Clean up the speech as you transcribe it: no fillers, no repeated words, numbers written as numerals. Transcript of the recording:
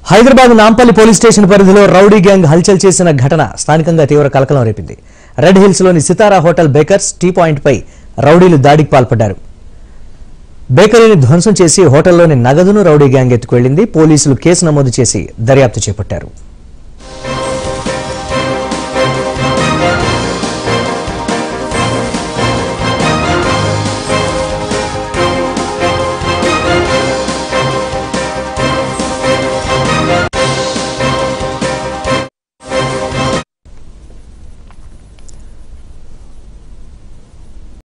Hyderabad Nampally police station పరిధిలో rowdy gang హల్చల్ చేసిన ఘటన స్థానికంగా తీవ్ర కలకలం రేపింది. రెడ్ హిల్స్ లోని Sitara hotel bakers tea point పై రౌడీలు దాడికి పాల్పడ్డారు. బేకరీని ధ్వంసం చేసి హోటల్లోని నగదును రౌడీ గ్యాంగ్ ఎత్తుకెళ్లింది. పోలీసులు కేసు నమోదు చేసి దర్యాప్తు చేపట్టారు.